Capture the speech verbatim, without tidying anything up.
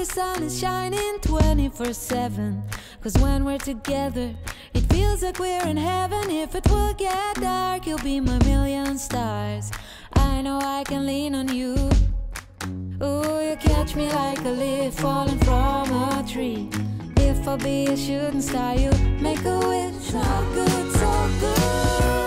sun is shining twenty-four seven. Cause when we're together, it feels like we're in heaven. If it will get dark, you'll be my million stars. I know I can lean on you. Ooh, you catch me like a leaf falling from a tree. If I'll be a shooting star, you make a wish. So good, so good.